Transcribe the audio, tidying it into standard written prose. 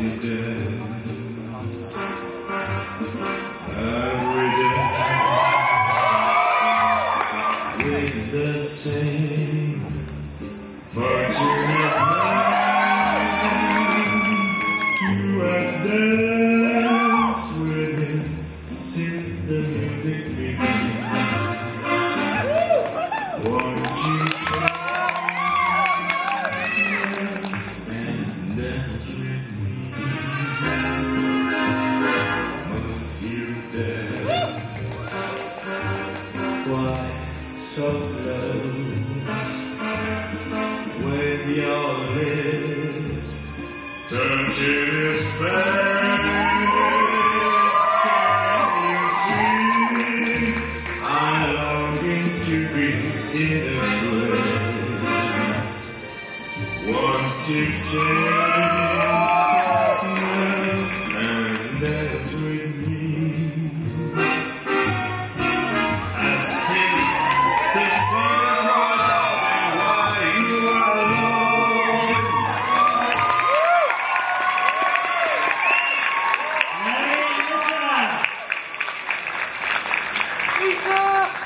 With the same fortunate man, you have danced with him since the music began. Won't you try and dance with me? Must you dance? Why so close when your lips touch his face? Can you see I'm longing to be in a place? Want to change partners and dance with me? To see why you are alone.